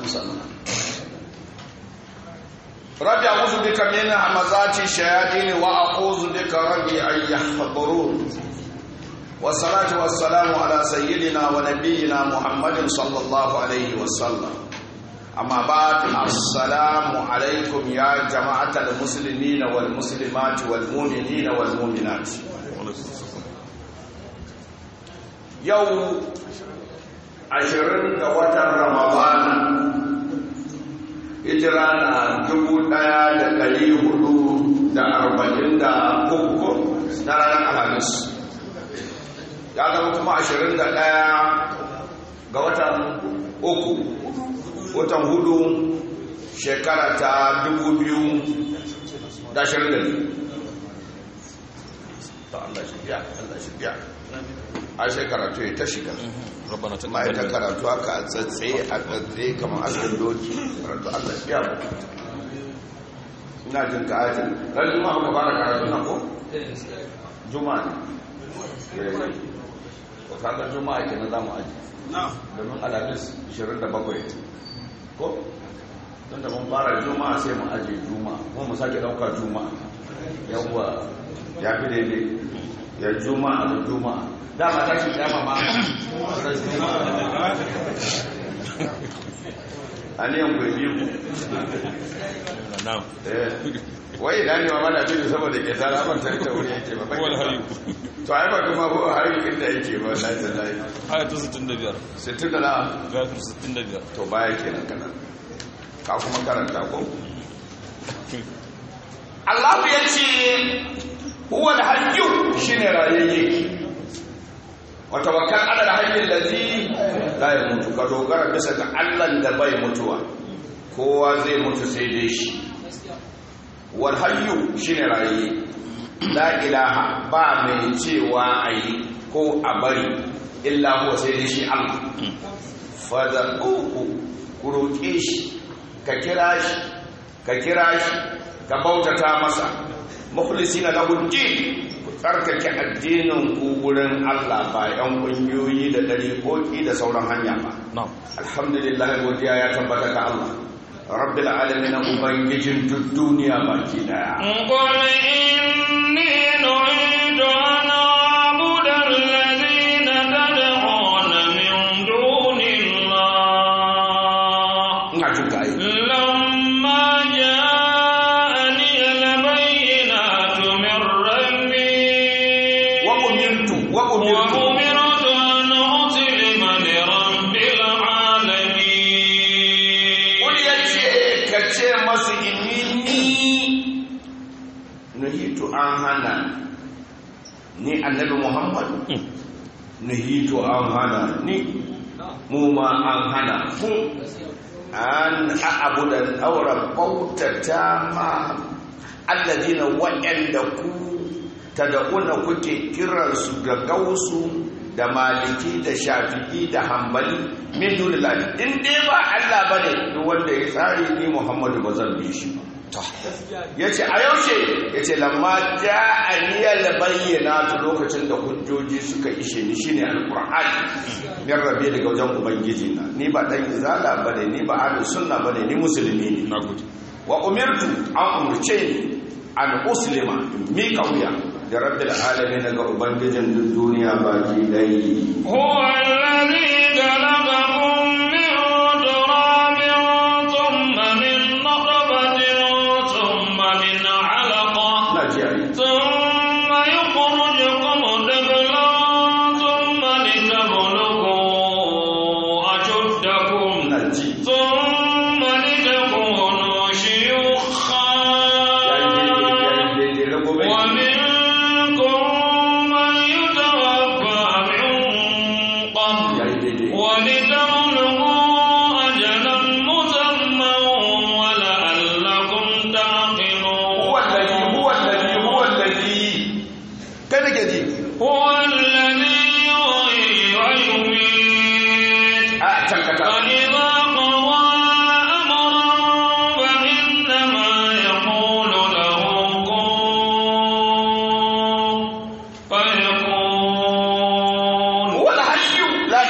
rabbi a'udhu bika min hamazati shayatin wa a'udhu bika rabbi an yahdurun. Wassalatu wassalamu ala sayyidina wa nabiyyina Muhammadin sallallahu alaihi wasallam. Amma ba'd, assalamu alaikum ya jama'atal muslimina wal muslimati wal mu'minina wal mu'minat. Yau 20 ga watan Ramadan, hijira na 1443 na ranar Alhamis. Ya zama kuma 21 ga watan hudu shekara ta 2022. Allah shi biya a shekara to ta shiga ma ita karatu aka tsatsaye a tsatsaye kamar askin doki karatu Allah shi biya mu. Ina jin ka ajin ran juma'a ka fara karatu na ko juma'a ne ko kaga juma'a kenan zamu aji domin Alhamis 27 ko don da mun fara juma'a sai mu aje juma'a kuma mu sake dauka juma'a yawwa ya fi daidai ya juma'a da juma'a dama ta shi dama ma aniyan gwaji ku wai idan ne ma da biyu saboda ke tara ban ta wuri yake ba to ai ba kuma ko hari inda yake ba wallahi ayatu 65 65 to baya kenan kana ka kuma karanta ko Allah ya ce huwa al-hayyu shine rayayye wa tawakkal ala al-hayy alladhi la yamutu ka dogara bisa ga Allah da bai mutuwa kowa zai mutu sai dai shi wal hayyu shine rayayye la ilaha ba mai cewa ayi ko a bari illa huwa sai dai shi Allah fad'uhu ku roke shi ka kira shi ka bautata masa mukhlisina lahu din ku tsarkake addinin ku gurin Allah ba yan kungiyoyi da dariƙoƙi da sauran hanya ba. Alhamdulillah godiya ya tabbata ga Allah rabbil alamin ubangijin duk duniya baki daya. Qul inni nu'idu an a'budu alladhina tad'una min dunillah. Ina jin kai. An hana ni annabi Muhammad nuhitu an hana ni mu ma an hana ku an a'budu al-awra bautata ma alladina wa'anda ku tad'una kuke kiransu da gausu da maliki da shafi'i da hanbali min dunillahi in dai ba Allah bane duk wanda ya tsari ni Muhammadu bazan bi shi yace a yaushe yace lamma ja'aniyal bayyinatu lokacin da hujjoji suka ishe ni shine alqur'ani min rabbi daga wajen ubangiji na ni ba dan izala bane ni ba ahlus sunna bane ni musulmi ne nagode wa umirtu an umurce ni an uslima mi kauya da rabbil alamin ga ubangijin duniya baki dai huwa alladhi khalaqakum min turabin thumma min nutfatin thumma min 'alaqah thumma yukhrijukum tiflan thumma litablughu ashuddakum thumma litakunu shuyukhan wa minkum man yutawaffa min qabl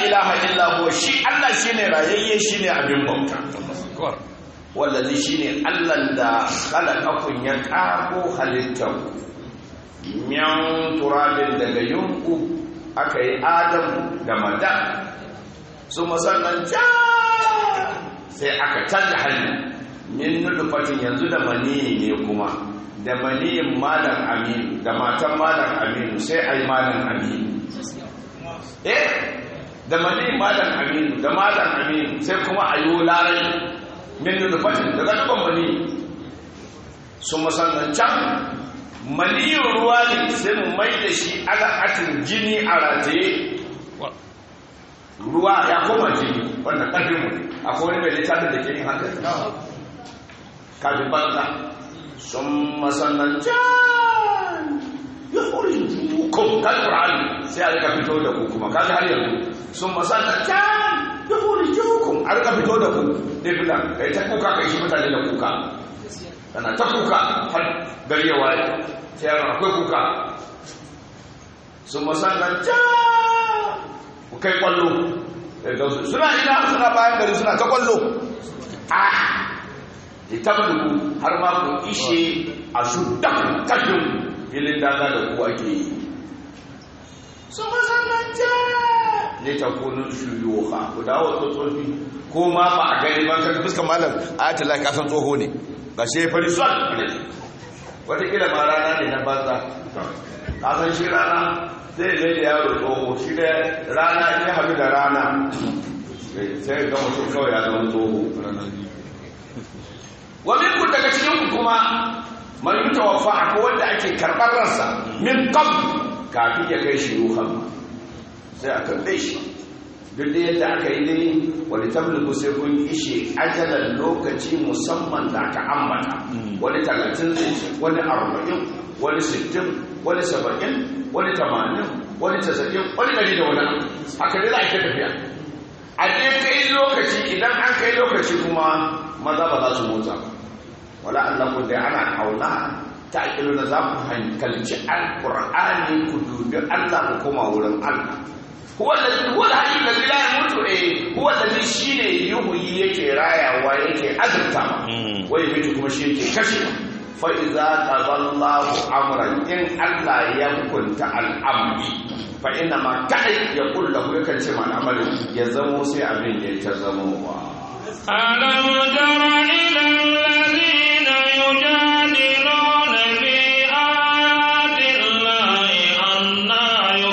ilaha illa huwa shi Allah shine rayayye shine abin bauta wallazi shine Allah da khalaqakum ya kago halittar min turabin daga yunku akai Adam da Madan su musannan sai aka canza hali min nutfatin yanzu da mani ne kuma da maniyin malam Aminu da matan malam Aminu sai ai malam Aminu da maniyin malam Aminu da malam Aminu sai kuma ayo larai min nutfatin daga dukkan mani su musannan can maniyin ruwa ne sai mu mai da shi alaƙatin jini a rataye ruwa ya koma jini wannan ƙarfin mu akwai wani mai littafin da ke yin haka kafin banza sun masannan can ya hori jukun kan ƙur'ani sai a rika fito da ku kuma kaji har yanzu sun masannan can ya hori jukun a rika fito da ku dafilan kai ta kuka kai shi mutane da kuka tana ta kuka har gari ya waye sai yaron akwai kuka sun masannan can ku kai kwallo suna ina suna bayan gari suna ta kwallo ita bugu har ma ku ishe a shudan kashin filin daga da ku ake yi sun masananta ne ta kunin shuyuwa ku dawo tsotsofi ko ma ba a gani ba kan fuskan malam ayatul lahi kasan tsoho ne ba sai fari son ne watakila ma rana ne na banza kasan shi rana zai zai da yaro tsoho shi da rana ya haɗu da rana sai ga mutum kawai ya zama tsoho wani ku daga cikin kuma man yi tawaffa akwai wanda ake karɓar ransa min kam kafin ya kai shi ruhan sai a karɓe shi duk da yadda aka yi dai wani tabliku sai kun ishe ajalan lokaci musamman da aka ambata wani 30 wani 40 wani 60 wani 70 wani 80 wani 90 wani 100 da wani haka dai za a ke tafiya a dai kai lokaci idan an kai lokaci kuma maza ba za su motsa ba wala Allah ku dai ana kauna ta akilu da za ku hankalci alqur'ani ku dubi Allah ku koma wurin Allah huwa alhayy alladhi la yamutu huwa alladhi shine yuhyi yake rayawa yake azurta wai miji kuma shi yake kashe fa idza qadallahu amran in Allah ya hukunta al'amri fa inna ma kai yaqul lahu yakan ce ma al'amarin ya zamo sai abin ya ta zamo wa alam tara ila alladhina yujadiluna fi ayati llahi anna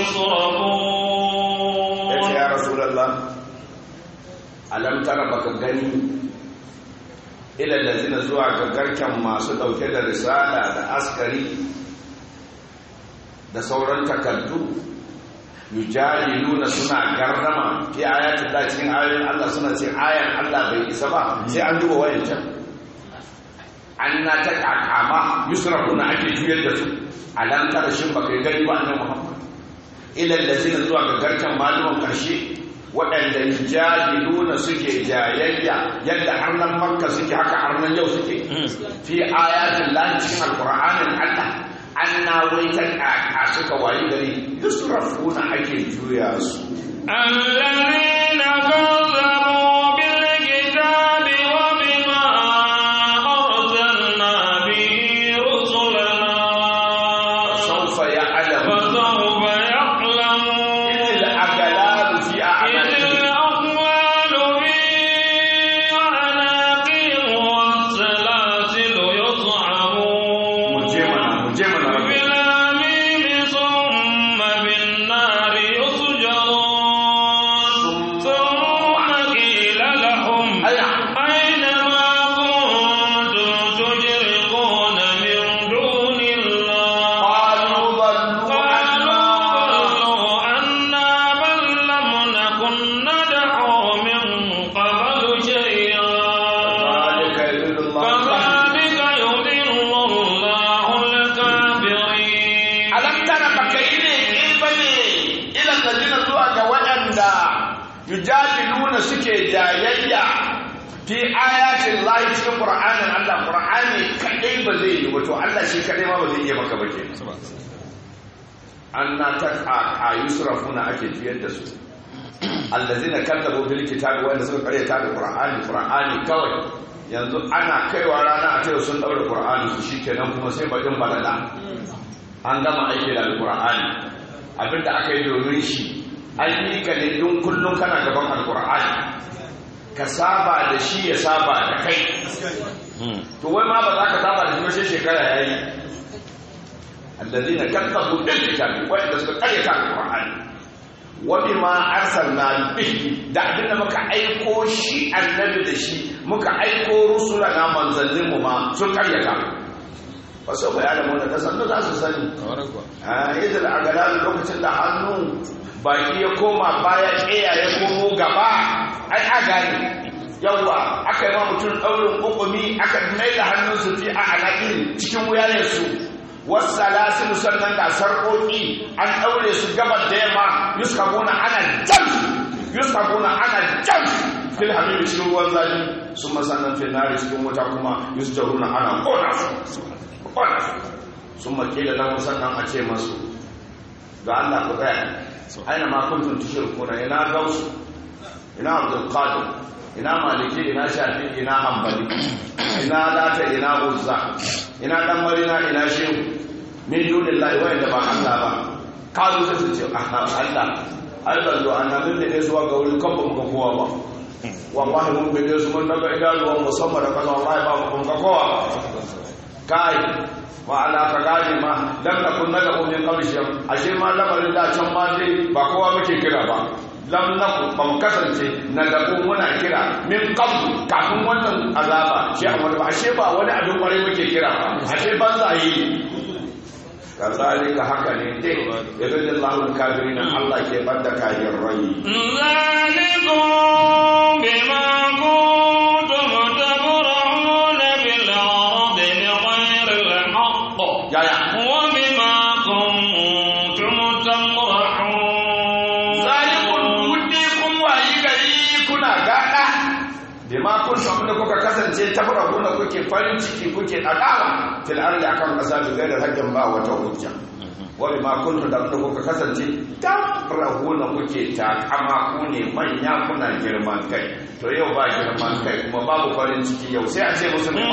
yusrafun ya rasulullah alam tara baka gani ila allazina zuwa ga garken masu dauke da risala da askari da sauran takardu yujadiluna suna gardama fi ayatin Allah cikin ayoyin Allah suna ce ayan Allah bai isa ba sai an duba wayancan anna ta kakama yusrafuna ake juyar da su alam tara shin baka gani ba annabi Muhammad ila allazina zuwa ga garken maluman karshe waɗanda jahiluna suke jayayya yadda harnan makka suke haka harnan yau suke fi ayatin lahi cikin alƙur'anin Allah an na waitan a suka wayi gari yusrafuna ake juya su alladhina kazzabu bil kitabi wa bima arsalna bihi rusulana sawfa ya'lamu yujadiluna suke jayayya fi ayatin lahi cikin qur'anin Allah qur'ani kadai ba zai yi wato Allah shi kadai ma ba zai iya maka ba ke anna ta yusrafuna ake juyar da su allazina kadzabu bil kitabi wanda suka karyata da qur'ani kawai yanzu ana kaiwa rana a ce sun daura qur'ani su shikenan kuma sai bakin balala an gama aiki da qur'ani abinda aka yi domin shi an yi ka ne don kullum kana gaban alqur'ani ka saba da shi ya saba da kai to wai ma ba za ka saba da shi ba sai shekara yayi allazina kadzabu bil kitabi wanda suka karyata alqur'ani wa bima arsalna bihi da abinda muka aiko shi annabi da shi muka aiko rusulana manzannin mu ma sun karyata ba so ba ya da mu da sannu za su sani idan a gada lokacin da hannu baki ya koma baya kiya ya komo gaba ai a gani yawa aka yi ma mutum daurin hukumi aka mai da hannun su fi a alaƙin cikin wuyayensu wasu sannan da sarƙoƙi an ɗaure su gabar da yamma yuskabuna ana jan fil hamimi cikin ruwan zafi sun masannan fil nari cikin wuta kuma yusjaruna ana ƙona su sun makila lahu sannan a ce masu ga Allah ku tsaya aina ma kuntum tushrikuna ina gausu ina abdul qadir ina maliki ina shafi ina hanbali ina lata ina uzza ina dan marina ina shehu min dunillahi wa inda ba Allah ba kazu sai su ce Allah zo annabin da ne zuwa ga wurin kan ba kowa ba wallahi mun bide su mun daga idanuwan musamman da kaza wallahi ba mun ga kowa kai wa ala ka gani ma lam nakun nadu min qabli ashe ma lamarin da can ma dai ba kowa muke kira ba lam nakun ba mu kasance na da muna kira min qabl kafin wannan azaba shi amma ba ashe ba wani abin kwarai muke kira ba ashe banza yi kazalika haka ne dai yadallahu kafirin Allah ke banda kayan rai zalikum bima kuntum tabra'una bil ardi bighayri al haqq wa bima kuntum tamra'un zalikum wudikum wa yigari kuna gada bima kuntum da kuka kasance tabra'una kuke farin ciki kuke dagawa fil ardi akan kasa da gaira hakkin ba wata hujja wani ma kuntu da kuka kasance tabrahuna kuke takama ku ne manya kuna girman kai to yau ba girman kai kuma babu farin ciki yau sai a ce musu ne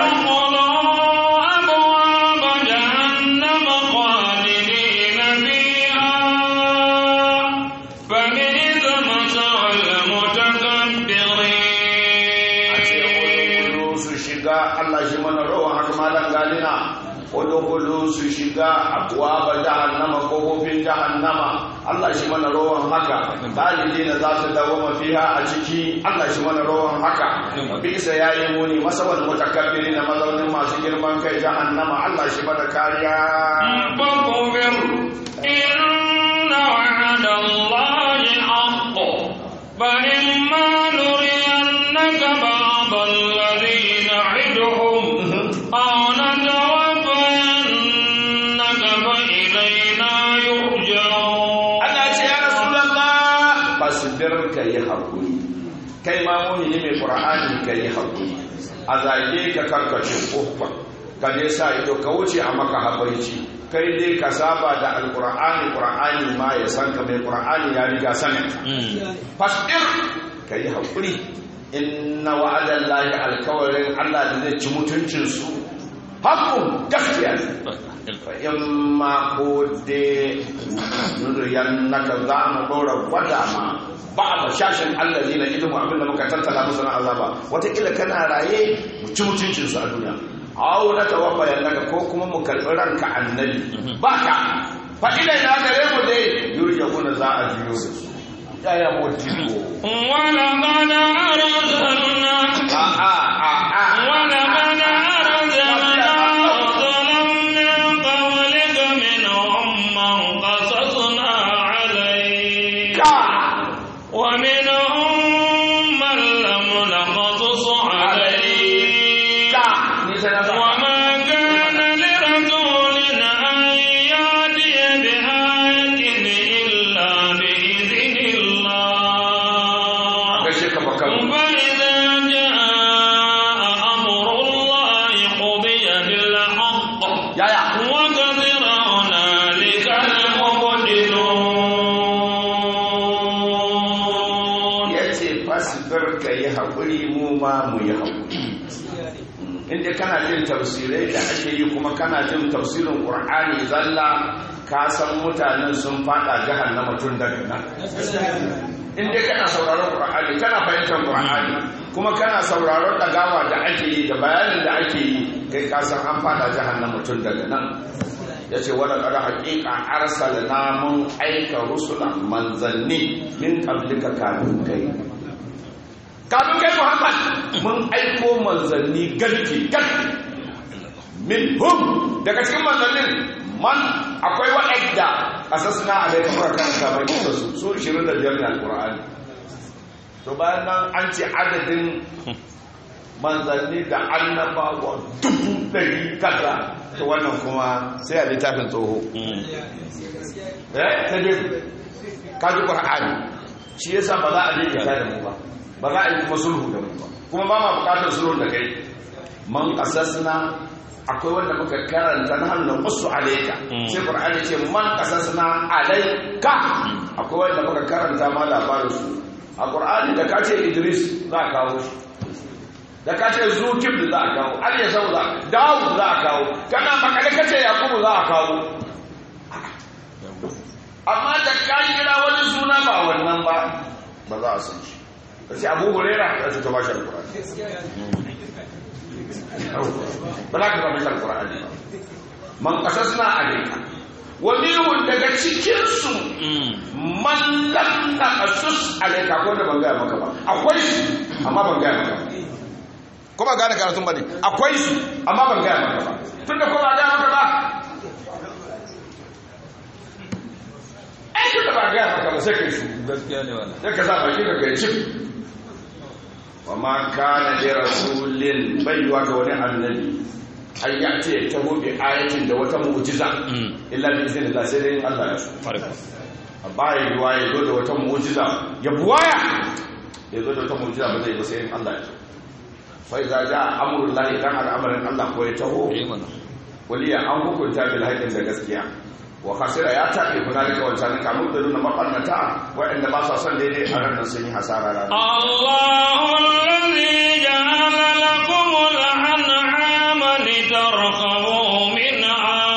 Allah shi mana rawan haka malan galina wadda su shiga abuwa ba jahannama kofofin jahannama Allah shi mana rawan haka dalili na za su dawo mafiha a ciki Allah shi mana rawan haka bisa yayi muni masawal mutakabbiri na mazaunin masu girman kai jahannama Allah shi mana kariya fakubir inna wa'adallahi haqq fa imma nuriyannaka ba'd alladhi na'iduhum aw natawaffayannaka fa ilayna yurja'un Allah ce ya rasulullah fasbir kai hakuri kai ma mu'mini mai qur'ani kai hakuri a zage ka karkace kofa ka dai sa ido ka wuce a maka habaici kai dai ka saba da alqur'ani ma ya san ka mai qur'ani ya riga sanin fasbir kai hakuri inna wa'adallahi alkawarin Allah da zai ci mutuncin su hakkun gaskiya in ma ko dai nuriyan naka za mu ɗora gwada ma ba a shashin Allah zai na ilimin abinda muka tattala musu na azaba watakila kana raye mu ci mutuncinsu a duniya awu na tawaffa yannaka ko kuma mu karɓi ranka annabi ba ka faɗi da na gare mu dai yurja kuna za a biyo da su yaya motivo wala mana arzalna wala mana arzalna fasbir ka yi haƙuri mu ma mu yi haƙuri. Inda kana jin tafsirai da ake yi kuma kana jin tafsirin Qur'ani zalla ka san mutanen sun fada jahannama tun daga nan. Inda kana sauraron Qur'ani kana fahimtar Qur'ani kuma kana sauraron dagawa da ake yi da bayanin da ake yi kai ka san an fada jahannama tun daga nan. Yace wala qad haqiqa arsalna mun aika rusulan manzanni min qablika kafin kai Muhammad mun aiko manzanni garki min hum daga cikin manzannin man akwai wa'adda asasna alaika farakan kamar su 25 ne alqur'ani to bayan nan an ce adadin manzanni da annabawa 100 kaza to wannan kuma sai a littafin tsoho sai dai kaji qur'ani shi yasa ba za a daidaita da mu ba za a yi kuma sulhu da mu ba kuma ba ma bukatar sulhu da kai man qasasna akwai wanda muka karanta na hannun qussu alayka sai qur'ani ce man qasasna alayka akwai wanda muka karanta ma labarin su a qur'ani da kace Idris za ka kawo shi da kace Zukib za ka kawo Al-Yasau za Dawud za ka kawo kana makale kace Yakubu za ka kawo amma da ka kira wani suna ba wannan ba za a san shi sai Abu Hurairah ya ce ta bashi alqur'ani ba za ka ba shi alqur'ani man qasasna alayka wa minhum daga cikin su man lam naqasus alayka ko da ban ga maka ba akwai su amma ban ga maka ba ko ba gane karatun ba ne akwai su amma ban ga maka ba tunda ko ba ga maka ba ai tunda ba ga maka ba sai kai su gaskiya ne wannan sai ka sa baki ka kai cip wa ma kana li rasulin baywa ga wani annabi an ya ce ta hobe ayatin da wata mu'jiza illa bi iznillah sai dai Allah ya so a bayan ruwa ya zo da wata mu'jiza ya buwaya ya zo da wata mu'jiza ba zai ba sai Allah ya so fa idza jaa amrullahi dan al'amarin Allah ko ya taho waliya an hukunta bil haqqin da gaskiya wa khasira ya tafi hunalika wancan kamun da nuna mabannata wa'anda ba sa son daidai a ranar sun yi hasara ranar Allahu allazi ja'ala lakum al-an'ama litarkabu minha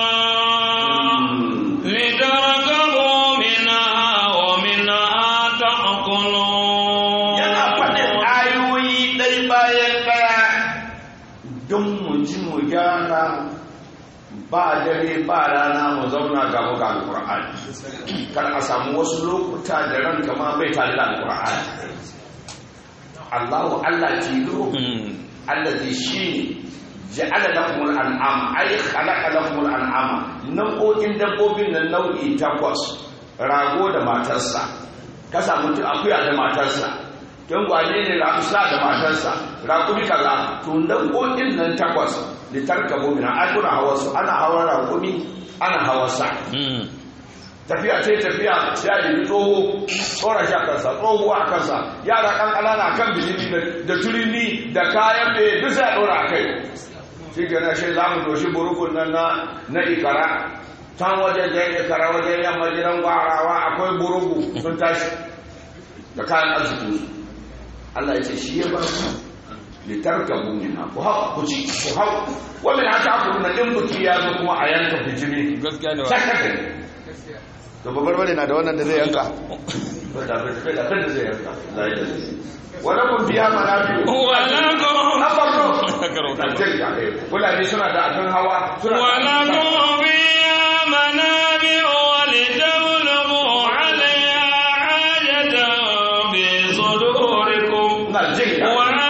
wa minha ta'kulun yana faɗin ayoyi ɗai bayan ɗaya don mu ji mu gyara ba dare ba rana mu zauna ga muka alƙur'ani kar a samu wasu lokuta da ranka ma bai tare da alƙur'ani Allahu Allah tilo allazi shi ja'ala lakum al-an'am ay khalaqa lakum al-an'am nau'o'in dabbobin nan nau'i 8 rago da matarsa ka samu akuya da matarsa don gwane ne rakusa da matarsa rakumi kaza to dabbobin nan 8 litarkabu min ajra hawasu ana hawan rakumi ana hawarsa tafiya ce tafiya sai a yi tsora shi a kansa tsohuwa a kansa yara kan ƙanana kan bijimi da turini da kayan mai duk sai a ɗora a kai shi gana shi za mu doshi burukun nan na ikara can wajen jan ikara wajen yamma gidan gwarawa akwai buruku sun tashi da kayan arziki Allah ya ce shi ya ba su litarkabu minha ku hau ku ci ku hau wannan haka aku na din buki ya zo kuma a yanka bijimi gaskiya ne sakaka to babbar bane na da wannan da zai yanka to da bai da zai yanka zai da wala kun biya manabi wala kun abarro kula ne suna da abin hawa suna wala kun biya manabi walidawlu alayha ajatan bi sudurikum na jinka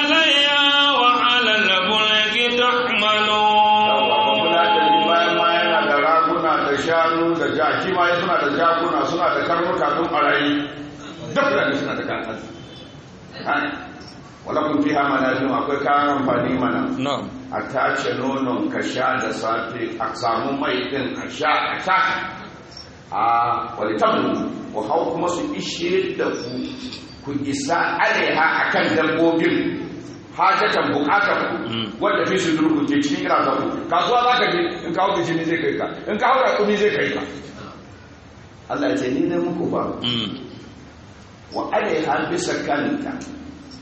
shanu da jaki ma suna da jakuna suna da karnuka sun barayi duk da suna da kakan wala kun fi hama na jin akwai kayan amfani mana a tace nonon ka sha da safe a samu mai din a sha a wani tabu ku hau kuma su ishe da ku isa alaiha akan dabbobin hajjatan bukatar ku wanda fi su durku ke cikin ira ku kasuwa za ka je in kawo bijimi zai kai ka in kawo raƙumi zai kai ka Allah ya ce ni da muku ba wa alaiha bisa kanta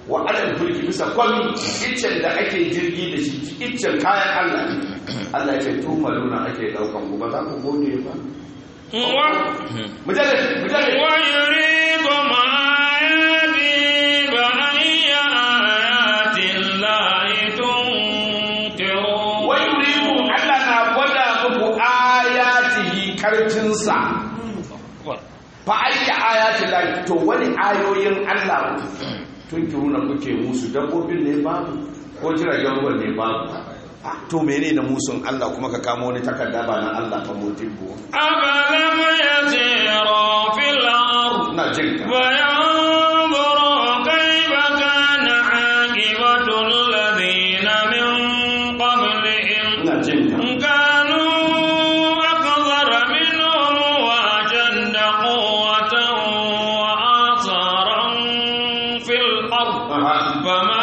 wa alal fulki bisa kwami iccen da ake jirgi da shi iccen kayan Allah Allah ya ce tumaluna ake daukan ku ba za ku gode ba mujallid wa yuriikum ayati ba ayya ayatin lahi tunqirun wa yuriikum Allah na gwada muku ayatihi karfinsa fa ayya ayatin lahi to wani ayoyin Allah tunkiruna kuke musu dabbobin ne babu ko jiragen ruwan ne babu to mene na musun Allah kuma ka kama wani takarda ba na Allah fa motibo abalam yasiru fil ard na jinka fayanzuru kayfa kana aqibatu alladhina min qablihim na jinka kanu akthara minhum wa ajadda quwwatan wa atharan fil ard fama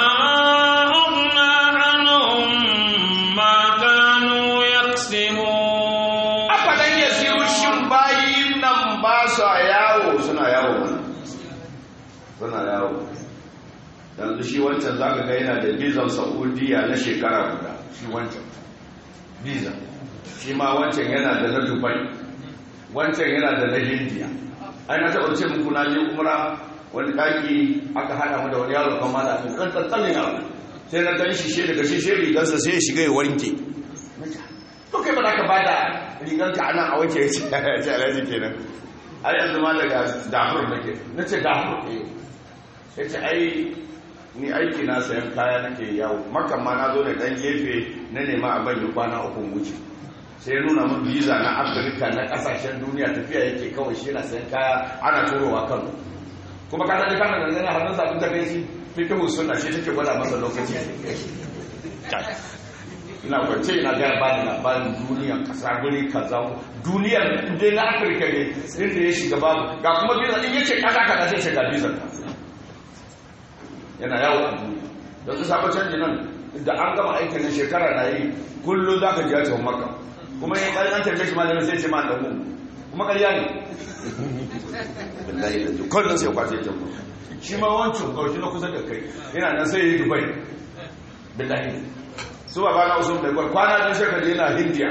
yanzu shi wancan za ka ga yana da bizan saudiya na shekara guda shi wancan biza shi ma wancan yana da na dubai wancan yana da na hindiya ai na taɓa ce muku na je umra wani ɗaki aka haɗa mu da wani yaro kan mata kan tattalin yaro sai na gan shi daga shi rigarsa sai ya shiga ya wanke to kai ba za ka ba da rigarka a nan a wanke ya ce alhaji kenan ai yanzu ma daga dahur nake na ce dahur ya ce ai ni aiki na sayan kaya nake yawo makan ma na zo ne dan gefe na nema a banyi kwana uku wuce sai nuna min visa na afirka na kasashen duniya tafiya yake kawai shi na sayan kaya ana turowa kano kuma ka sani kana da zana hannun sabon ta kai shi fikihu sunna shi take gwada masa lokaci ina kwance ina ga bani labarin duniya kasa guri kaza duniyar dai na afirka ne inda ya shiga babu ga kuma visa in yace kaza kaza sai shiga visa yana yawo a duniya don su sabon canji nan da an gama aikin na shekara na yi kullum za ka ji yacin maka kuma yin ƙarfi an tarbe shi malamin sai ce ma da mu kuma ƙarya ne billahi da kullum sai kwace jan mu shi ma wancan ƙarfi na kusa da kai yana nan sai ya yi dubai billahi su ba na usul da gwar kwana don shekaru yana hindiya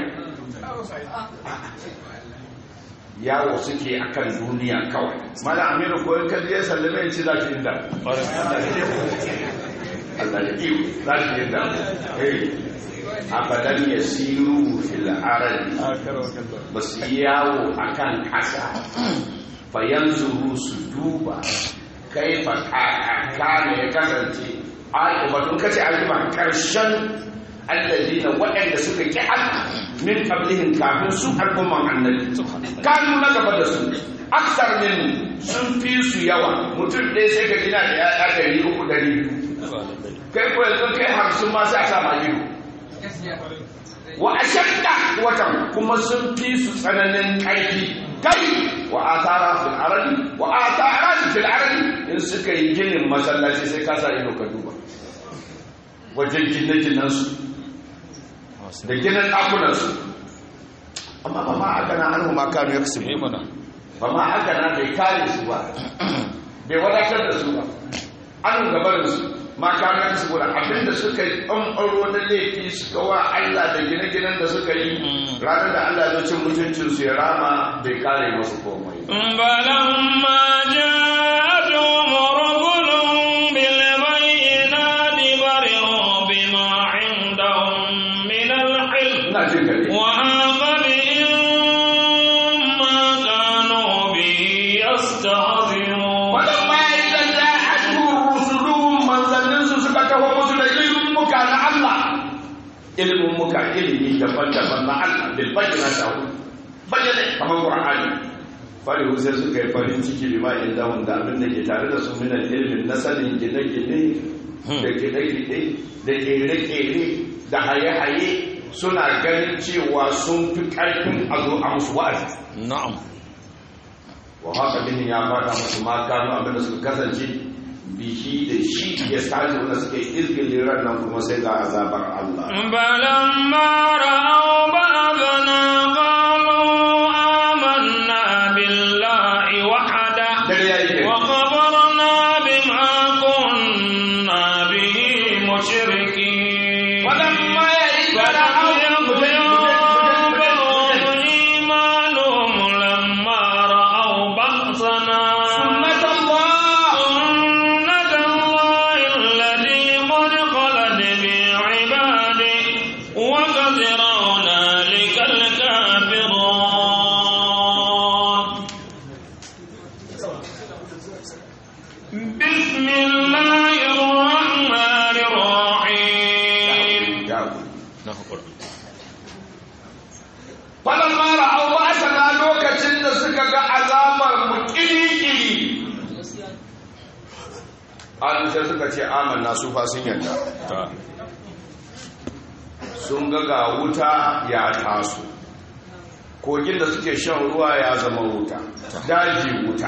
yawo suke akan duniya kawai mana amiru ko in kaji ya sallame ya ce za ki inda Allah ya iyo za ki inda abadan ya siru fil aradi ba su yawo akan kasa fa yanzuru su duba kaifa kana ya kasance batun kace alima karshen alladina waɗanda suka ki Allah min qablihim kafin su al'umman annabi kanu na gaba da su aksar min sun fi su yawa mutum ɗaya sai ka gina da yaya 300 kai ko yanzu kai 50 ma sai a sa magido wa ashadda watan kuma sun fi su tsananin ƙarfi kai wa atara fil ardi wa atara fil ardi in suka yi ginin masallaci sai ka sa ido ka duba wajen gine-ginen su da ginin ɗakunansu amma ba ma aka na hannu makanu ya kasu ba ma aka na bai kare su ba bai wadatar da su ba an gabarinsu makanu ya kasu guda abinda suka yi ɓanɓaro na laifi suka wa Allah da gine-ginen da suka yi ranar da Allah zai cin mutuncinsu ya rama bai kare masu komai balamma ja'atuhum rusulun bil bayyinati bari'u bima 'indahum min al-'ilm wa haqa bihim ma kanu bihi yastahzi'un balamma ja'atuhum rusulun manzanninsu suka taho musu da ilmuka na Allah ilmuka ilimi daban-daban na Allah bil bayyinati bayyana kamar Qur'ani fari sai suka yi farin ciki bima inda da abin da ke tare da su minan ilimin na sanin gine-gine da gine-gine da kere-kere da haye-haye suna ganin cewa sun fi ƙarfin a zo a musu wa'azi na'am wa haka bin ya fada musu ma gano abin da suka kasance bihi da shi ya staji wanda suka yi izgilin ranar kuma sai ga azabar Allah balamma ra'au ba'dana وكفرنا بما كنا بسم الله الرحمن الرحيم falamma ra'aw ba'athana lokacin da suka ga alamar mu kiri an sai suka ce amanna su fa sun yarda sun ga wuta ya taso kogin da suke shan ruwa ya zama wuta daji wuta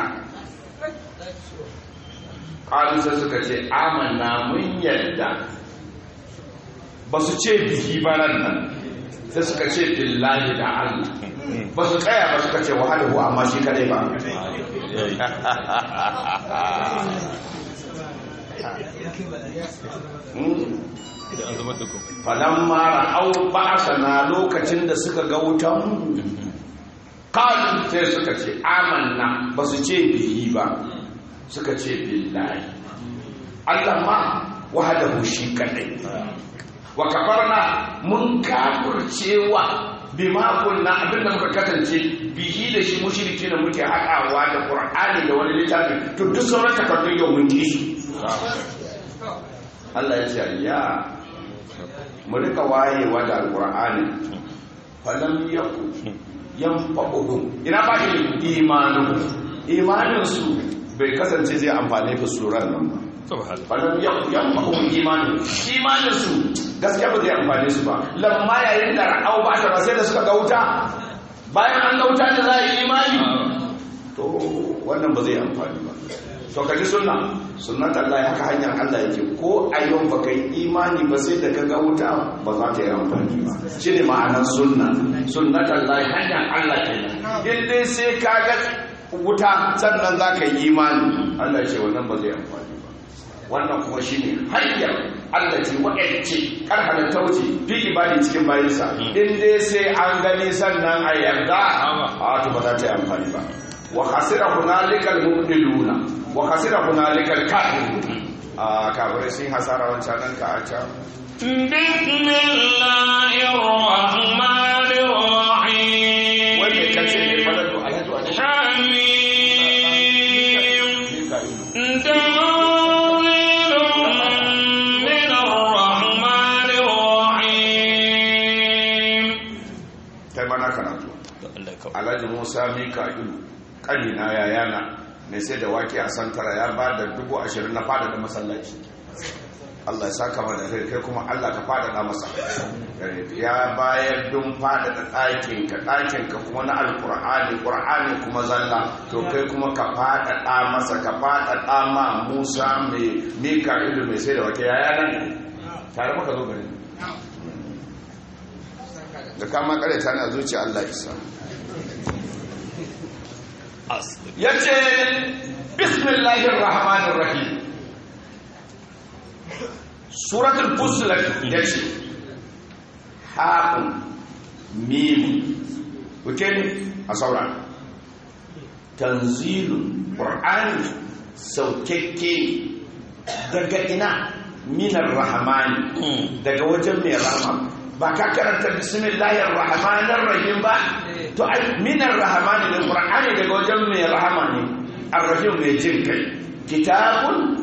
an sai suka ce amanna mun yarda ba su ce bihi ba nan sai suka ce billahi da Allah ba su tsaya ba suka ce wahadahu amma shi kadai ba falamma ra'au ba'asana lokacin da suka ga wutan qalu sai suka ce amanna ba su ce bihi ba suka ce billahi Allah ma wahadahu shi kadai wa kafarna mun kafircewa bima kunna abinda muka kasance bihi da shi mushriki da muke haɗawa da Qur'ani da wani littafi to duk sauran takardun yau mun ki Allah ya ce ya mu rika wayewa da Qur'ani falam yaku yanfa'uhum ina ba shi imanin su bai kasance zai amfane su suran nan ba falam yanfa'uhum imanin su gaskiya ba zai amfane su ba lamma yayin da ra'au ba ta sai da suka ga wuta bayan an ga wuta da za a yi imani to wannan ba zai amfani ba to kaji sunnat Allah haka hanyar Allah yake ko a yau ba kai imani ba sai da ka ga wuta ba za ta yi amfani ba shine ma'anar sunnat Allah hanyar Allah kenan in dai sai ka ga wuta sannan za ka yi imani Allah ya ce wannan ba zai amfani ba wannan kuma shine hanyar Allah ce waɗance kar halatta wuce fi ibadi cikin bayinsa in dai sai an gani sannan a yarda a to ba za ta yi amfani ba wa khasira hunalika al-mubtiluna wa khasira hunalika al-kafirun kafirai sun hasara wancan nan ka a can bismillahir rahmanir rahim wanda kace ne falatu ayatu Alhaji Musa Mika'ilu kanina yayana mai sai da wake a Santara ya ba da 20,000 na fada da masallaci. Allah ya saka mana da kai kuma Allah ka fada da masa. Ya bayar don fada da ɗakinka kuma na Alƙur'ani kuma zalla to kai kuma ka fada da masa ka fada da ma Musa mai Mika'ilu mai sai da wake yayana ne. Tare maka zo gari. Da kama kare ta na zuciya Allah isa. Ya ce bismillahir rahmanir rahim suratul fussilat ya ce ha'un mim kuke ne a saura tanzilun qur'ani saukekke daga ina minar rahmani daga wajen mai rahama ba ka karanta bismillahir rahmanir rahim ba to ai minar rahmani da qur'ani daga wajen mai rahama ne arrahim mai jin kai kitabun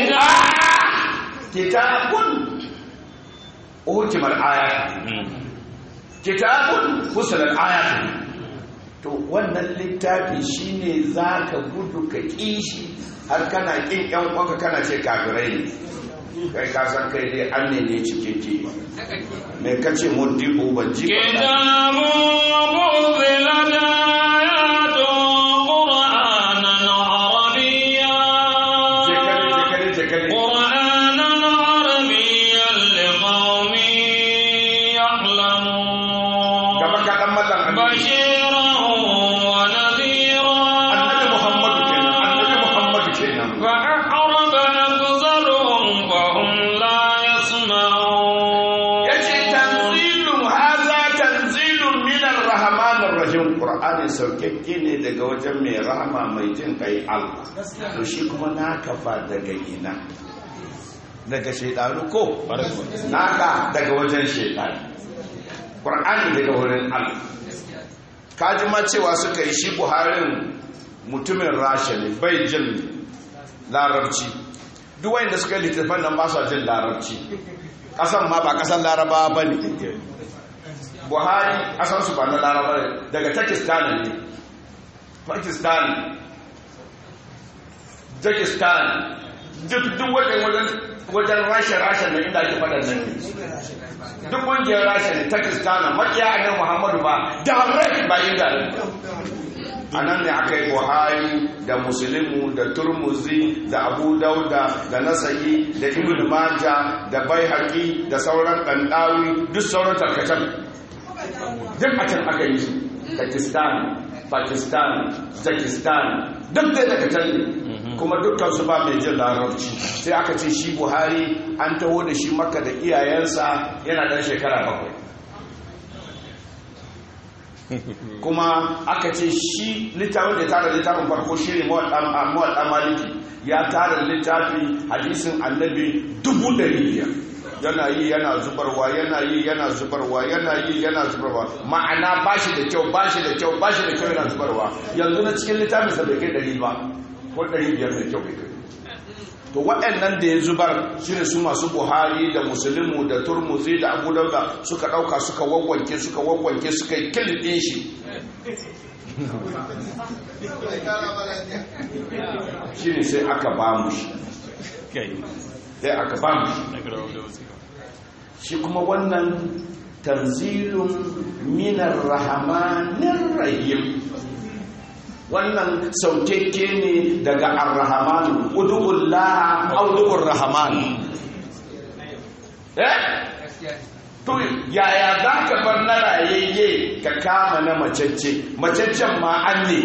uhkimal ayat kitabun fusilat ayat to wannan littafi shine zaka gudu ka kishi har kana kin yan uwanka kana ce kafirai ne kai ka san kai dai an ne cikeke me kace muddibu banji kitabu mubtilada ayatu qur'anan arabiyya qur'anan arabiyyan liqaumin ya'lamun kama kadan mallan bashiran wa nadhiran annabi muhammadu kenan fa a'raba afzaluhum fa hum la yasma'un tanzilun minar rahmanir rahim qur'ani saukakke ne daga wajen mai rahama mai jin kai Allah to shi kuma na kafa daga ina daga shaydanu ko naka daga wajen shaydani qur'ani daga wurin Allah kaji ma cewa suka yi shi Buharin mutumin Rasha ne bai jin larabci duk wanda suka yi littattafan nan ba su jin larabci kasan ma ba kasan laraba ba ne buhari kasansu ba na laraba ne daga pakistan ne pakistan duk wajen rasha na inda ake faɗa nan ne duk ƙungiyar rasha ne pakistan makiya a nan muhammadu ba direct ba inda a nan ne aka yi buhari da musulmi da turmuzi da abu dauda da nasa'i da ibn maja da baihaqi da sauran ɗanɗawi duk sauran tarkacen duk a can aka yi su pakistan duk da tarkacen ne kuma dukkan su ba mai jin larabci sai aka ce shi buhari an taho da shi makka da iyayensa yana ɗan shekara 7 kuma aka ce shi littafin da tara littafin farko shi ne muwaɗa maliki ya tara littafi hadisin annabi 500 yana yi yana zubarwa yana zubarwa ma'ana ba shi da kyau yana zubarwa yanzu na cikin littafin sa bai kai 100 ba ko 500 da kyau bai kai to waɗannan da ya zubar shi ne su masu buhari da musulmi da turmuzi da abu dauda suka ɗauka suka wawwanke suka yi kilɗin shi shi ne sai aka ba mu shi shi kuma wannan tanzilun minar rahmanin rahim wannan saukekke ne daga ar-rahman ud'ullaha aw ud'ur rahman to yaya zaka bar na rayayye ka kama na macaccen ma an ne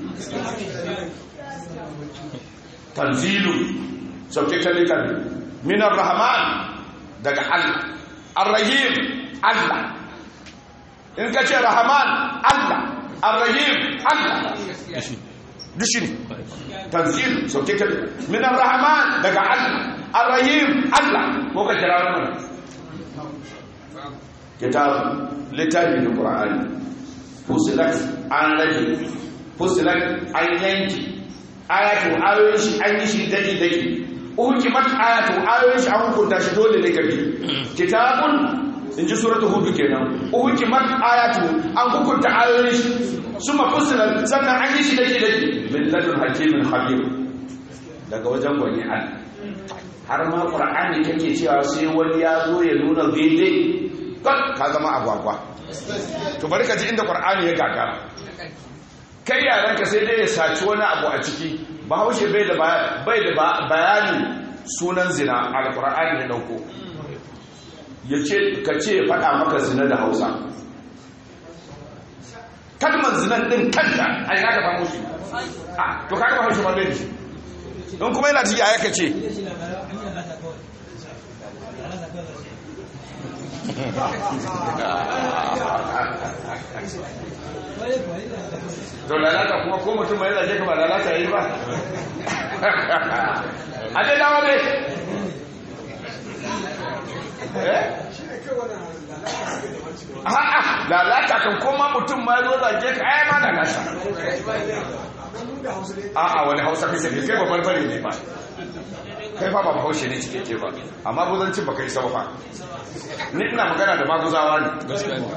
tanzilu saukekke ne kan min ar-rahman daga Allah ar-rahim Allah in ka ce rahman Allah ar-rahim Allah dushin tanzil sauke ka min ar-rahman daga Allah ar-rahim Allah ko ka kira wannan kitab littafin Qur'ani fusilat an yanki ayatu ayoyin shi an yi shi daki ukimat ayatu ayoyin shi an hukunta shi dole ne ka bi kitabun in ji suratul hud kenan ukimat ayatu an hukunta ayoyin shi suma fusilat sannan an yi shi daki min ladun hakimin habib daga wajen gwani Allah har ma Qur'ani kake cewa sai wani ya zo ya nuna daidai ka zama agwagwa to bari ka ji inda Qur'ani ya gagara kai yaranka sai dai ya saci wani abu a ciki bahaushe bai da bayani sunan zina al-Qur'ani ya dauko ka ce ya faɗa maka zina da Hausa kalmar zinan din kanta ai na ka famu shi to ka famu shi ma bai shi don kuma yana ji ayaka ce to lalata kuma ko mutum mai zage ka ba lalata yi ba a dai dawa ne a'a lalata kan koma mutum ma zo zage ka ai ma lalata a'a wani Hausa kai sai kai ba barbare ne ba kai fa ba Bahaushe ne cike ke ba amma guzancin ba kai sau ba ni ina magana da maguzawa ne gaskiya ne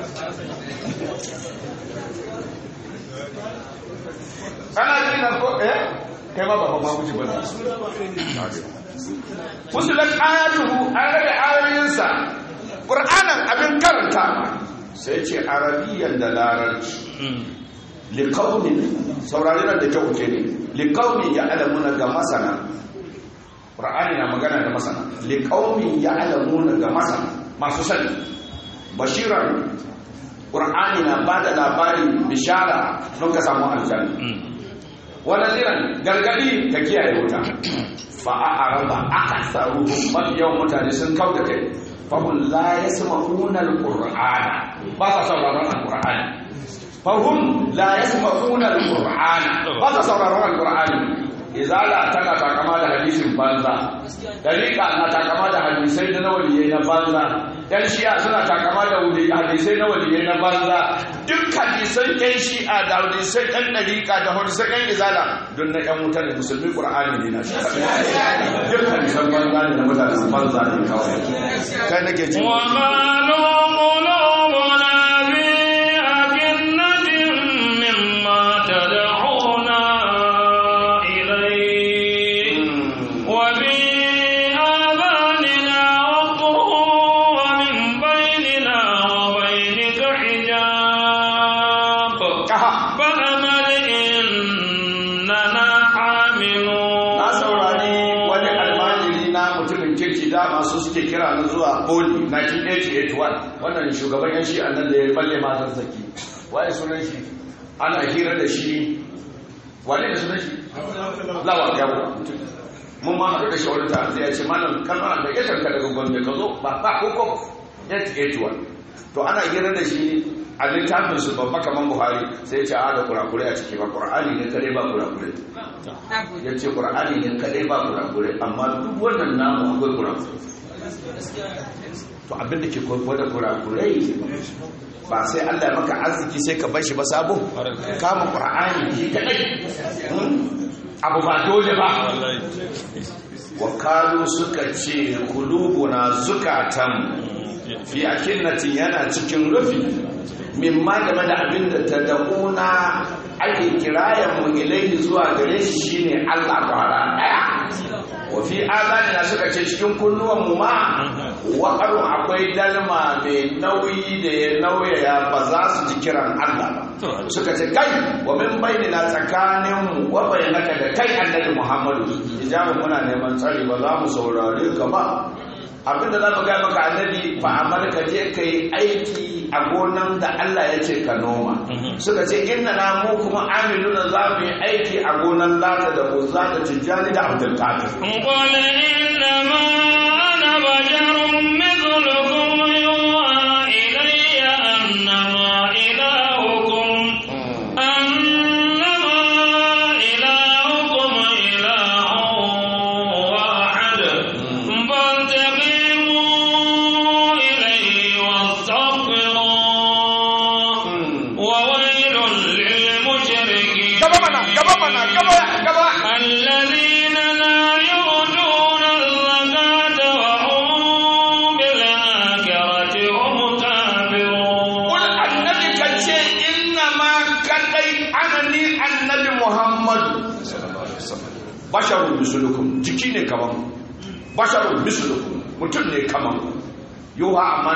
ana ji na ko kai ma ba maguji ba fusilat ayatuhu an rage ayoyinsa qur'anan abin karanta sai ce arabiyan da larabci liqaumin saurari nan da kyau ke ne liqaumin ya'lamuna ga masana qur'ani na magana da masana liqaumin ya'lamuna ga masana masu sani bashiran qur'ani na bada labari bishara don ka samu aljanna wa nadiran gargadi ka kiyaye wuta fa a'rada aktharuhum man yawm mutane sun kauda kai fa hum la yasma'una al-qur'ana ba sa sauraron al-qur'ani fa hum la yasma'una al-qur'ana ba sa sauraron al-qur'ani izala tana takama da hadisin banza dariqa na takama da hadisai da nawaliyai na banza yan shi'a suna takama da hadisai na waliyai na banza, duk hadisan yan shi'a da hadisai yan ɗariƙa da hadisai yan izala don na yan mutane musulmi ƙur'ani ne na shi duk hadisan banza ne na mutanen banza ne kawai kai nake ji kira na zuwa Poli 1981 wannan shugaban yan shi annan da ya balle matan zaki waye sunan shi ana hira da shi wane da sunan shi lawa yawo mun ma haɗu da shi wani ta ya ce malam kalmar da ya tanka daga gwamnati ka zo ba ko 1981 to ana hira da shi a littafin su babba kaman Buhari sai ya ce a da kurakure a ciki ba Qur'ani ne kadai ba kurakure ya ce Qur'ani ne kadai ba kurakure amma duk wannan namu akwai kurakure to abin da ke kwaikwai da kurakurai ba sai Allah maka arziki sai ka bashi ba sabo kama Qur'ani shi kadai abu ba dole ba wakalu suka ce kulubuna zukatan fi akinnatin yana cikin rufi mimma game da abin da ta da'una ake kirayen mu ilaihi zuwa gare shi shine Allah kwara daya wa fi azanina suka ce cikin kunnuwan mu ma waƙarun akwai dalma mai nauyi da ya nauyaya ba za su ji kiran Allah ba suka ce kai wa min bainina tsakanin mu wa bainaka da kai annabi Muhammadu ijabun muna neman tsari ba za mu saurare ka ba abinda za mu ga maka annabi fa amal ka je kai aiki a gonan da Allah ya ce ka noma suka ce inna na mu kuma amiluna za mu yi aiki a gonan Lata da Uzza da Tijjani da Abdul Qadir qala inna ma ana basharun mithlukum yuha ilayya annama ilahukum الذين لا يؤتون الزكاة وهم بالآخرة هم كافرون قل النبي كتشي إنما كتي أنني النبي محمد بشر مثلكم جكيني كمان بشر مثلكم متني كمان يوها أما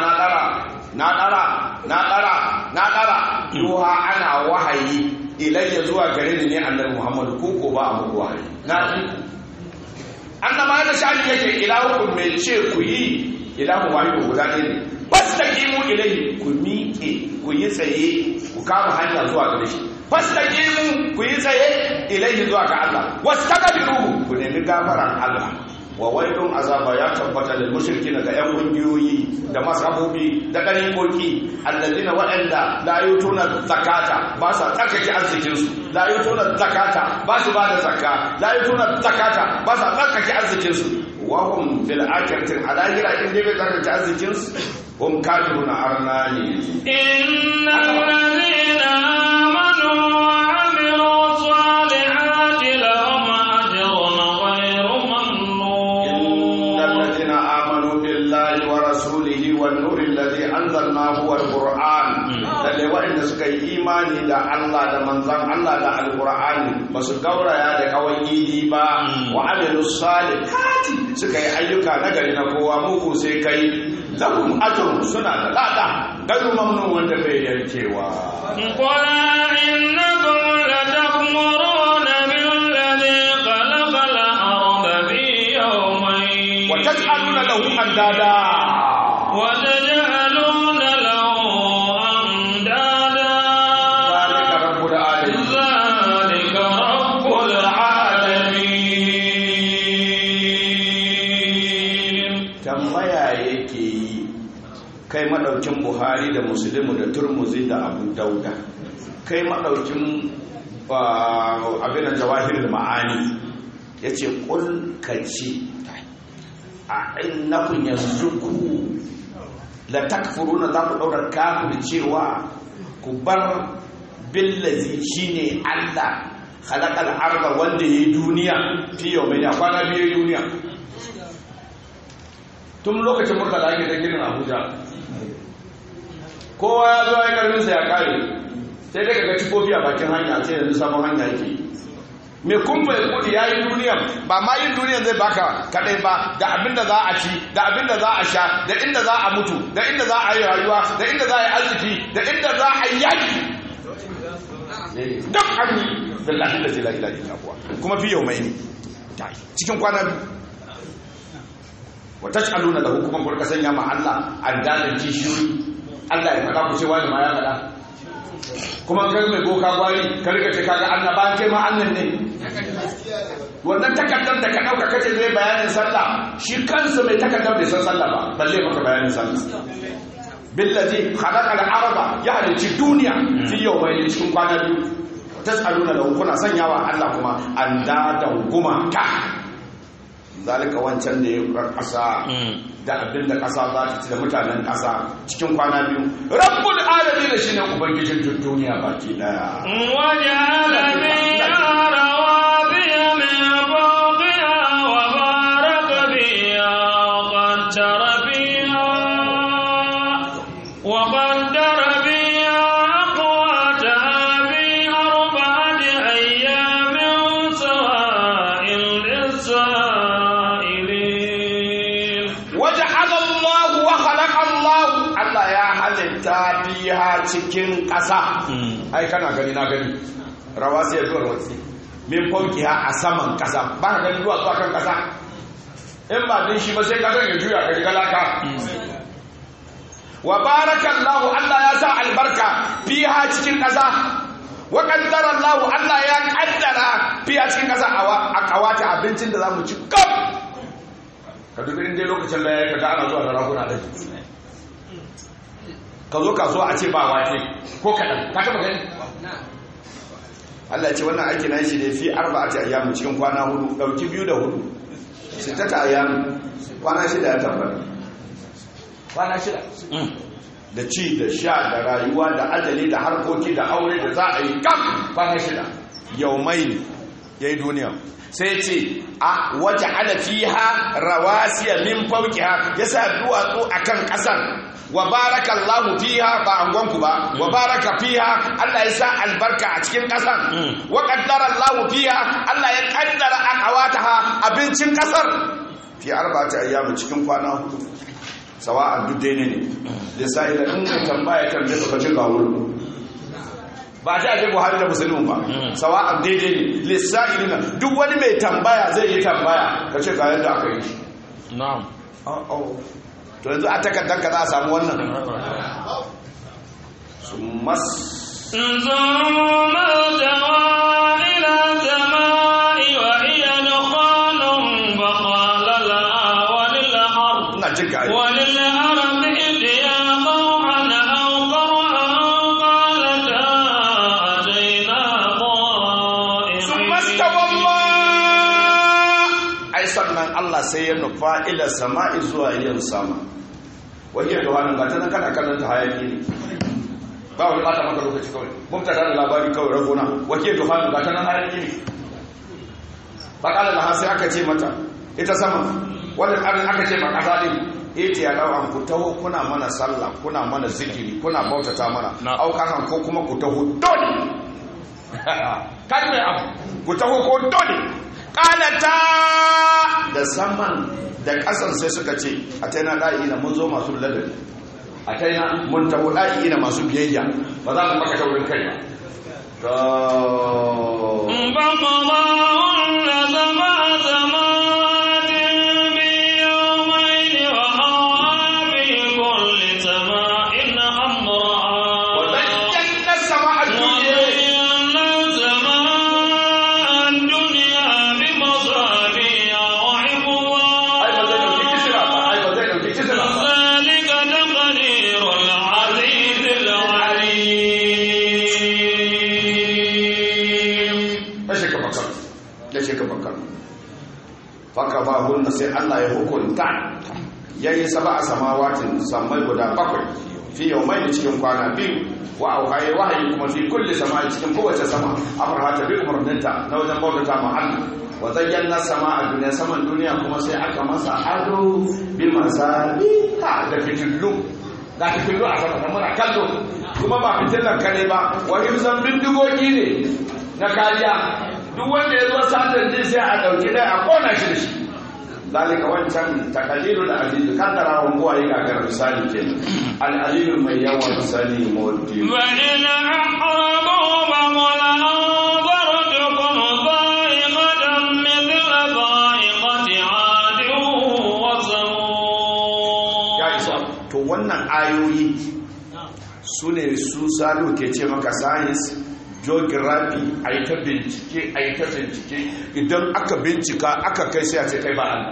نادرا يوها أنا وحي ilayya zuwa gare ni ne annabi Muhammadu ko ba a muku wahayi na ji annama da shani yake ilahu mai ce ku yi ilahu wahidu guda ne fastaqimu ilayhi ku miƙe ku yi tsaye ku kama hanya zuwa gare shi fastaqimu ku yi tsaye ilayhi zuwa ga Allah wastaghfiruhu ku nemi gafaran Allah wa wailun azaba ya tabbata lil mushrikin ga yan kungiyoyi da masabobi da dariƙoki alladina waɗanda la yutuna zakata ba sa tsarkake arzikin su la yutuna zakata ba su ba da zakka la yutuna zakata ba sa tsarkake arzikin su wa hum fil akhirati alahira in dai bai tsarkake arzikin su hum kafiruna arnani innal ladina amanu wa amilu salihati lahum ajrun ghayru ورسوله والنور الذي أنزلناه هو القرآن lalle waɗanda suka yi imani da Allah da manzan Allah da alƙur'ani ba su gauraya da kawai idi ba wa amilu salihati suka yi ayyuka nagari na kowa muku sai kai lahum ajrun suna da lada gairu mamnun wanda bai yankewa qala innakum latakmuruna billadhi khalaqal arda fi yawmayn wa taj'aluna lahu andada وتجعلون له أندادا ذلك رب العالمين tambaya yake yi kai madaukin Buhari da Muslimu da Turmuzi da Abu Dauda kai madaukin abin da Jawahirul Ma'ani yace kul kaci a innakum yazku la takfuruna za ku daura kafir cewa ku bar billazi shine Allah khalaqal arda wanda yayi duniya fi yawmin ya kwana biyu duniya tun lokacin murtala ake da ginin Abuja kowa ya zo ya karfin sa ya kare sai daga ga cikofi a bakin hanya sai yanzu sabon hanya yake me kumfa ya kudi yayi duniya ba ma yin duniya zai baka kadai ba da abinda za a ci da abinda za a sha da inda za a mutu da inda za a yi rayuwa da inda za a yi arziki da inda za a yi yaki duk an yi billahi la ilaha illa huwa kuma fi yawmaini cikin kwana biyu wa taj'aluna lahu kuma kun kasanya ma Allah addalan kishiyoyi Allah ya faɗa ku ce wani ma ya faɗa kuma kai mai boka gwari ka rika ce kaga annabawan kai ma annan ne wannan takaddar da ka dauka kace zai bayanin sallah shi kansa mai takaddar bai san sallah ba balle maka bayanin sallah billazi khalaqa al-arda ya halicci duniya fi yawmayn cikin kwana biyu tas'aluna lahu kuna sanyawa Allah kuma andadan gumaka zalika wancan da ya kasa da abin da kasa za ta ci da mutanen kasa cikin kwana biyu rabbul alamin shine ubangijin duniya baki daya waja'ala fiha rawasiya min fawqiha wa baraka fiha wa qaddara fiha aqwataha fi arba'ati ayyamin sawa'il lis-sa'ilin waja'ala Allah wa khalaqa Allah ya halitta biha cikin ƙasa ai kana gani na gani rawasiya zuwa rawasi min fawqiha a saman ƙasa ba ka gani zuwa kan ƙasa in ba din shi ba sai ka ya juya ka riga laka wa barakallahu Allah ya sa albarka fiha cikin ƙasa wa qaddara Allah Allah ya kaddara fiha cikin ƙasa a kawata abincin da zamu ci kaf ka dubi inda lokacin da ya ga ana zuwa da raguna da ka zo kasuwa a ce ba wake ko kaɗan ka taɓa gani Allah ce wannan aiki na shi ne fi arba'ati ayyamin cikin kwana hudu ɗauki 2 da 4 sittata ayyamin kwana 6 ya tabbata kwana 6 da ci da sha da rayuwa da ajali da harkoki da aure da za a yi kam kwana 6 yaumaini yayi duniya sai ce a waje ala fiha rawasiya min fawqiha yasa duwatsu akan kasan wa barakallahu fiha ba angonku ba wa baraka fiha Allah ya sa albarka a cikin kasan wa qaddara Allah fiha Allah ya kaddara aqwataha abincin kasar fi arba'ati ayyam cikin kwana hudu sawa'an dudde ne da sai da in tambaya kan da lokacin ga wurin ba ta ake Buhari da Musulmi ba sawa'an daidai ne lissa'ilina duk wani mai tambaya zai yi tambaya kace ga yadda aka yi na'am to yanzu a takardar ka za a samu wannan summa dawa ila samai wa iya dukhanun fa qala la walil ard ina jin ka walil ard ya qawhan aw qara'an qalat atayna qa'im summa stawalla ai sannan Allah sai ya nufa ila sama'i zuwa yin sama wajen da wani gata nan kana kallon ta hayaki ne ba wani bata maka lokaci kawai mun ta da labari kawai ragona wajen da wani gata nan hayaki ne ba kala da sai aka ce mata ita sama wannan abin aka ce ma kasa din ita ya dawo an ku taho kuna mana sallah kuna mana zikiri kuna bautata mana au kakan ko kuma ku taho dole kan mai abu ku taho ko dole kalata da saman da kasan sai suka ce a taina ɗa'ina mun zo masu ladabi a taina mun taho ɗa'ina masu biyayya ba za mu maka taurin kai ba faka ba hunna sai Allah ya hukunta yayi sab'a samawatin samai guda bakwai fi yawmayn cikin kwana biyu wa auhaye wahayi kuma fi kulli sama'i cikin kowace sama amara ta bi umarninta na wajen bautata ma Allah wa zayyana sama'a duniya saman duniya kuma sai aka masa ado bi masabiha da fitillu a sama muna kallo kuma ba fitilan kare ba wa himzan bindigogi ne na kariya duk wanda ya zo satar ji sai a dauki dai a kona shi da shi zalika wancan takalilu da azizu kan da rawon kowa yi gagar misali ke al'alilu mai yawan sani mawadi wa ila aqrabu wa qala anzartukum dha'iqatan mithla dha'iqati 'adin wa samud. Ya isa to wannan ayoyi su ne su salo ke ce maka science geography a yi ta bincike idan aka bincika aka kai sai a ce kai ba Allah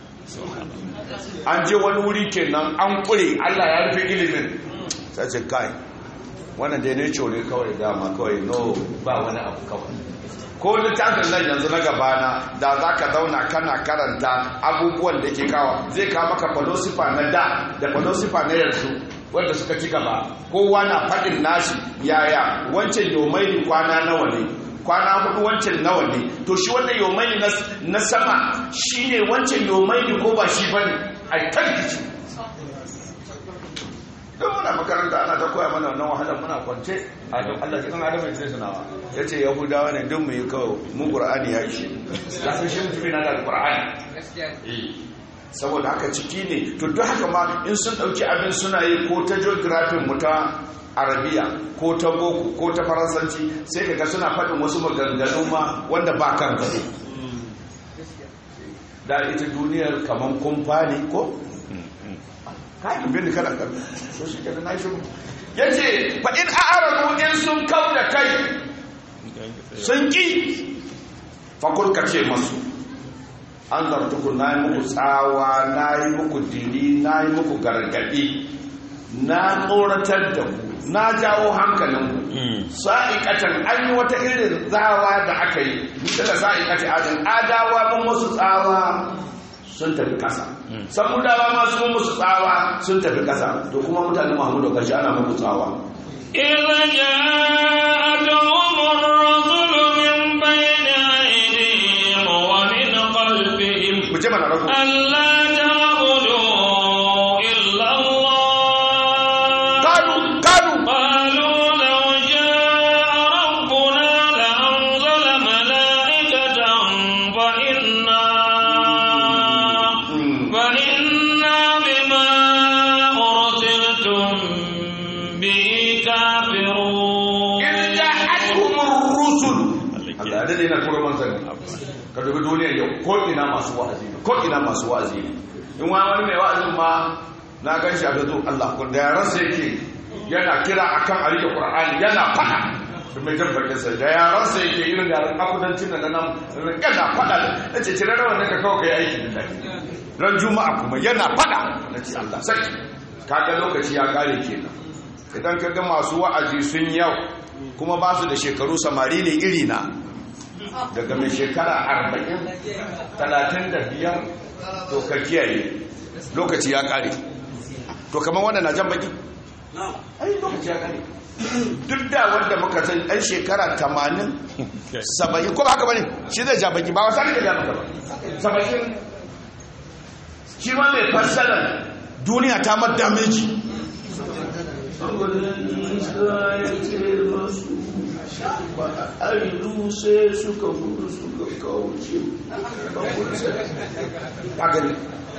an je wani wuri kenan an kure Allah ya rufe ilimin sai ce kai wannan dai ne ne kawai dama kawai no ba wani abu kawai ko littafin nan yanzu na gabana da za ka zauna kana karanta abubuwan da ke kawo zai kawo maka philosopher na da philosopher na yanzu wanda suka ci gaba kowa na faɗin nashi yaya wancan yomaini kwana nawa ne kwana hudu wancan nawa ne to shi wannan yomaini na sama shi ne wancan yomaini ko ba shi bane ai tarkici don muna makaranta ana ta koya mana wannan wahalar muna kwance a don Allah cikin adam ya ce sunawa ya ce yahudawa ne don mu yi kawo mu ƙur'ani ya ishe ya san shi mutum yana da ƙur'ani saboda haka ciki ne to duk haka ma in sun dauki abin suna yi ko ta geography mu ta arabiya ko ta boko ko ta faransanci sai kaga suna faɗin wasu maganganu ma wanda ba kan gado da ita duniyar kaman kumfani ko kai bin kada kan so shi kenan na shi yace fa in a'radu in sun kauda kai sun ki fa kul kace masu an zartuku na yi muku tsawa na yi muku dini na yi muku gargaɗi na tsoratar da ku na jawo hankalinku sa'ikatan an yi wata irin tsawa da aka yi daga sa'ikati adin adawa mun musu tsawa sun tafi ƙasa samudawa ma sun musu tsawa sun tafi ƙasa to kuma mutane Muhammadu kashi ana muku tsawa idza ja'atuhum ar-rasulu min bayni aydihim wa min khalfihim mana rago alla ta'budu illa Allah qalu law ja'a rabbuna la anzala malaikatan fa inna bima ursiltum bihi kafirun in ja'atuhum ar-rusul Allah da dina kuma manzan ka dubi duniyar yau ko ina masu wa'azi ne in wani mai wa'azin ma na gan shi a gazo Allah ko da yaran sai yake yana kira akan alƙa Qur'ani yana fada da mai tabbatar sa da yaran sai yake irin yaran akudancin da nan yana fada nace cire da wannan ka kawo kai aiki billahi ran juma'a kuma yana fada nace Allah sai kaga lokaci ya kare kenan idan kaga masu wa'azi sun yau kuma ba su da shekaru samari ne iri na daga mai shekara 40-35 to ka kiyaye lokaci ya kare to kamar wanda na jan baki ai lokaci ya kare duk da wanda muka san ɗan shekara 80-70 ko ba haka bane shi zai ja baki ba wasa ne da ja baka ba 70 shi ma mai fassarar duniya ta madameji ba a aridu sai suka gudu suka kauce kagani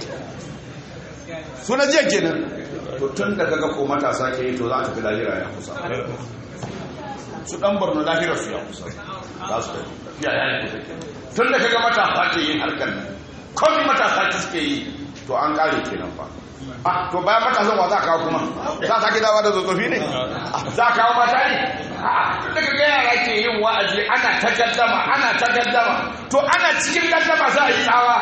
suna jiya kenan to tun da kaga ko matasa ke yi to za a tafi lahira ya kusa su dan barna lahira su ya kusa za su tafiya ya yi kusa tun da kaga matasa ke yin harkar kawai matasa ke suke yi to an kare kenan fa to bayan matasan wa za a kawo kuma za ta gidawa da tsofaffi ne za a kawo mata ne daga ga yara ke yin wa'azi ana ta gaddama to ana cikin gaddama za a yi tsawa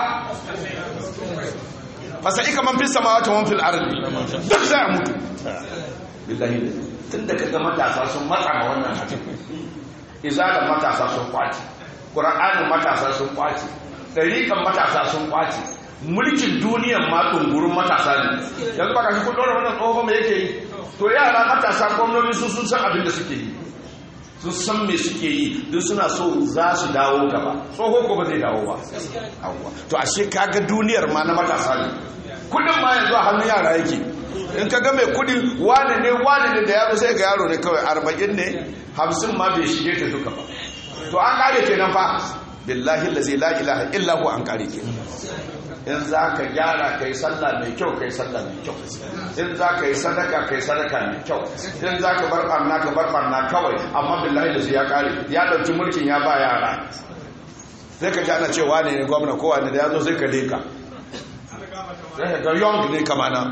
fasa ika man fil samawati wa fil ardi duk za a mutu billahi tun da kaga matasa sun matsa ma wannan hadin izalan matasa sun kwaci qur'anin matasa sun kwaci dariqan matasa sun kwaci mulkin duniyan ma dungurin matasa ne yanzu ba ka shi kullum wannan tsohon mai yake yi to yara matasa gwamnati sun san abin da suke yi sun san me suke yi duk suna so za su dawo gaba tsoho ko ba zai dawo ba to ashe kaga duniyar ma na matasa ne kudin ma yanzu a hannun yara yake in ka ga mai kudi wane ne da yaro sai ga yaro ne kawai 40 ne 50 ma bai shige ta duka ba to an kare kenan fa billahi allazi la ilaha illa hu an kare kenan in za ka gyara ka yi sallah mai kyau ka yi sallah mai kyau in za ka yi sadaka ka yi sadaka mai kyau in za ka bar barna kawai amma billahi da su ya kare ya ɗauki mulkin ya ba yara sai ka ji ana cewa ne gwamna kowa ne da ya zo sai ka leka sai ka ga yong ne kamana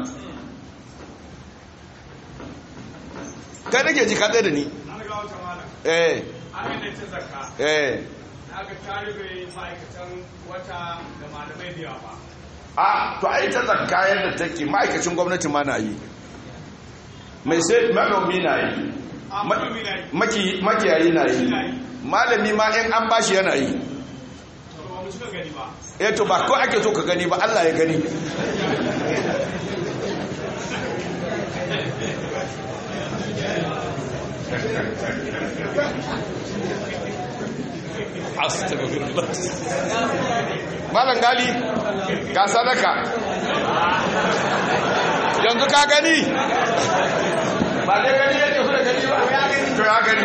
kai nake ji ka tsaye da ni aka tarihi ma'aikatan wata da malamai da yawa to a yi ta zakka yadda take ma'aikacin gwamnati ma na yi mai sai manomi na yi makiyayi na yi malami ma in an bashi yana yi to ba ko ake so ka gani ba Allah ya gani malam gali ga sadaka yanzu ka gani ba dai gani yake so da gani ba to ya gani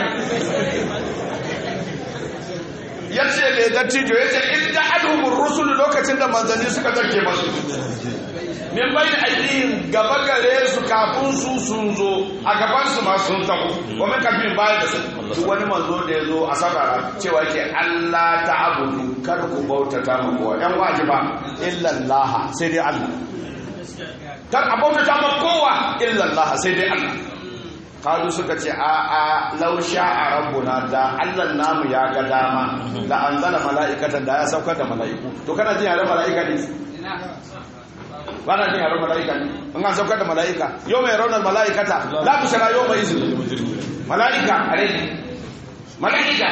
yace le dattijo yace inda alhumur rusul lokacin da manzanni suka zarke masu min bai aidin gaba gare su kafin su sun zo a gaban su ma sun tafi kuma kafin bayan da su duk wani manzo da ya zo a sabara cewa ke Allah ta'budu kar ku bautata ma kowa yan wajiba illa Allah sai dai Allah kar a bautata ma kowa illa Allah sai dai Allah kalu suka ce a law sha'a rabbuna da Allah namu ya ga dama da anzala mala'ikatan da ya saukar da mala'iku to kana jin yaran mala'ika ne bana jin yaran mala'ika ne in an saukar da mala'ika yau mai raunar mala'ikata la tu shara yau mai izini mala'ika are mala'ika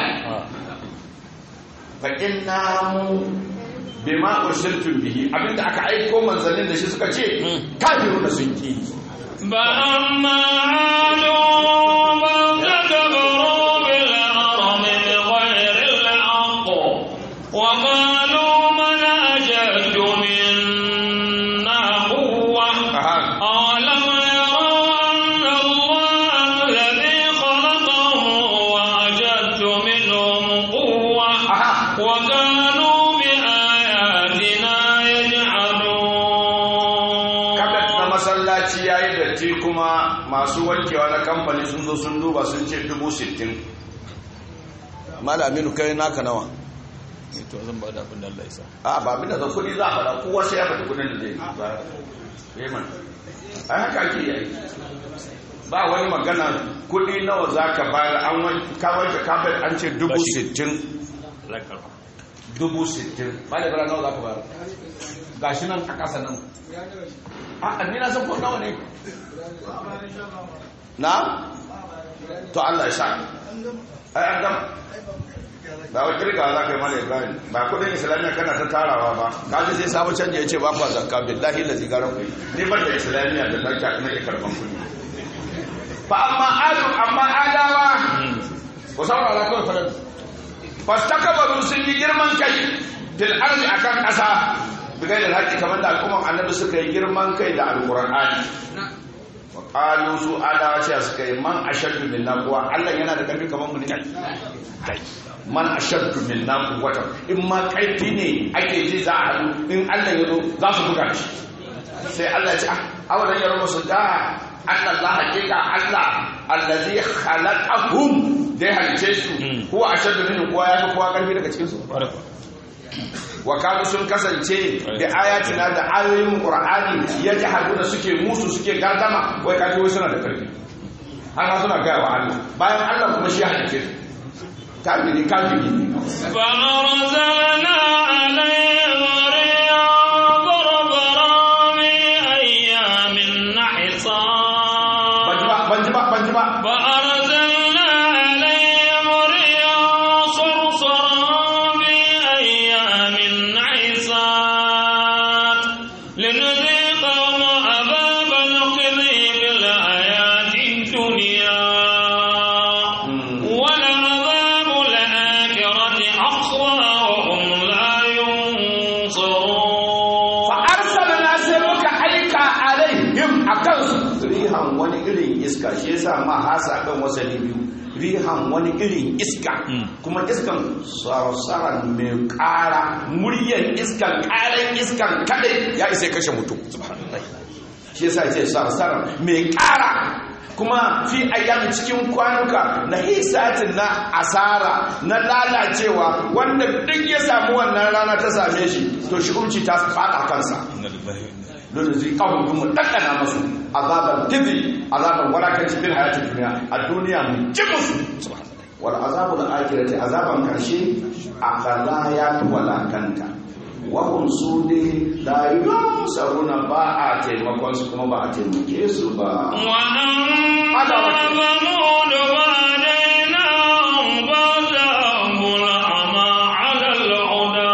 fa inna bima ursiltum bihi abinda aka aiko manzannin da shi suka ce kafiruna sun ki ba amma alu man takabaru bil arami ghayri al haqq wa qalu man ajadu minna quwwa alam yara anna Allah alladhi khalaqahum wa ajadu minhum quwwa wa kanu bi ayatina yaj'alun masallaci yayi datti kuma masu wankewa na kamfani sun zo sun duba sun ce 60,000 malaminu kai naka nawa to zan ba da abin da Allah ya sa ba abin da kudi za a fara kowa sai ya fata kudin da zai ba yaman a haka ake yi ba wani magana kudi nawa za ka bayar an kawai da kafin an ce 60,000 ba da bara nawa za ka bayar gashi nan a kasa nan ni na san ko nawa ne na to Allah ya sa ai an gama ba wa kirka za ka yi mana Ibrahim ba kudin islamiyya kana ta tarawa ba kaji sai sabon canji ya ce ba kwa zakka billahi lazi gara ku ni ban da islamiyya da zakka ina ke karban kudi fa amma adawa ko saurara kawai faran fastakabaru sun yi girman kai fil ardi akan kasa bigai da haƙi kamar da al'umman annabi suka yi girman kai da alƙur'ani wa qalu su adawa ce suka yi man ashaddu minna quwwa Allah yana da ƙarfi kamar mu ne kai man ashaddu minna quwwatan in ma ƙarfi ne ake ji za a haɗu in Allah ya zo za su buga shi sai Allah ya ce awalan ya rubu su da Allah haƙiƙa Allah allazi khalaqahum da ya halice su huwa ashaddu minna quwwa ya fi kowa ƙarfi daga cikin su wa kanu sun kasance da ayatina da ayoyin qur'ani yajhaduna suke musu suke gardama wai kaji wai suna da karfi har ma suna gaya wa Allah bayan Allah kuma shi halice su kafiri fa arzalna alayhim riyan barbarami ayyamin nahisa ban ji ba fa arzalna alayhim riyan sarsara لنذيقهم عذاب الخزي في الحياة الدنيا ولعذاب الآخرة أخزى وهم لا ينصرون فأرسلنا سيبك أيكا عليهم أكنس ريحا wani irin iska shi yasa ma hasa kan wasali biyu rihan wani irin iska kuma iskan sarsaran mai ƙara muryar iskan ƙaran iskan kadai ya isa kashe mutum subhanallahi shi yasa ce sarsaran mai ƙara kuma fi ayyami cikin kwanuka na hisatin na asara na lalacewa wanda duk ya samu wannan rana ta same shi to shi'umci ta fada kansa dole zai kawo mu daddana musu azaban tibi azaban warakanci bil hayatid dunya a duniya mu ji musu wal azabul akhirati azaban karshe akalla ya walakanta wa hum sudi la yunsaruna ba a taimakon su kuma ba a taimake su ba wa amanu ba'dina ba'dahum ama 'ala al-huda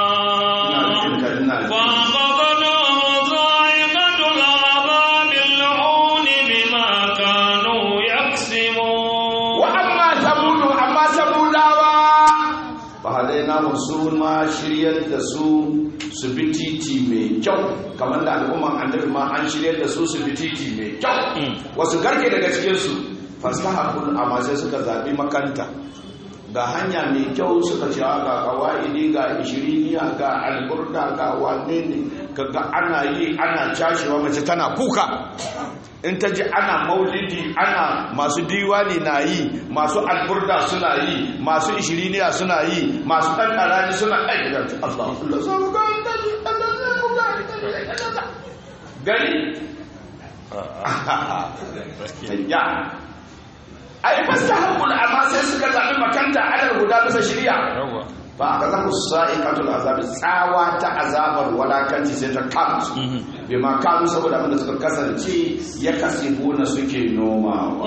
su ma shiryar da su bi titi mai kyau kamar da al'umman annabi ma an shiryar da su bi titi mai kyau wasu garke daga cikinsu fasahakul amma sai suka zaɓi makanta ga hanya mai kyau suka ce ga kawaidi ga ishiriniya ga alburda ga wane ne kaga ana yi ana cashewa mace tana kuka in ta ji ana maulidi ana masu diwani na yi masu alburda suna yi masu ishiriniya suna yi masu ɗanɗarani suna ɗaya gani ya ai fasahul amma sai suka zaɓi makanta alal guda bisa shirya ba aka zaku sa'iqatul azab tsawa ta azabar walakanci sai ta kama su bai ma kanu saboda abinda suka kasance ya kasibuna suke nomawa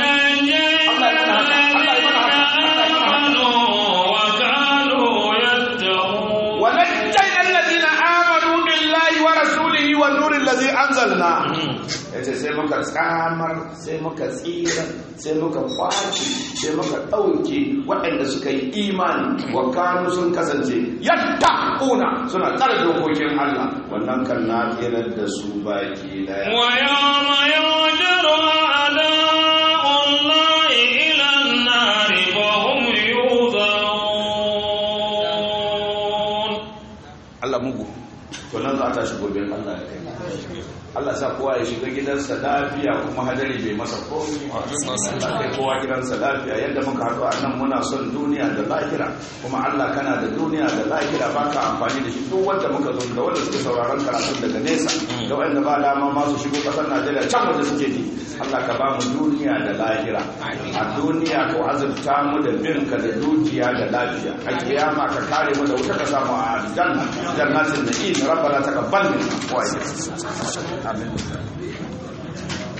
الذي أنزلنا yace sai muka tsamar sai muka tsira sai muka kwaci sai muka ɗauke waɗanda suka yi imani wa kanu sun kasance yadda una suna tsara dokokin Allah wannan kan na tsirar da su baki daya wa yawma yujaru ala Allah ila an-nar wa hum yuzarun Allah mugu to nan za ta shigo bin Allah ya kai Allah sa kowa ya shiga gidansa lafiya kuma hadari bai masa komai Allah kai kowa gidansa lafiya yadda muka haɗu a nan muna son duniya da lahira kuma Allah kana da duniya da lahira baka amfani da shi duk wanda muka zo da wanda suke sauraron karatun daga nesa da wanda ba dama ma su shigo kasar Najeriya can wanda suke ji Allah ka ba mu duniya da lahira a duniya ko azurta mu da binka da dukiya da lafiya a kiyama ka kare mu da wuta ka samu a aljanna jannatin na'im rabbana taqabbal minna wa amin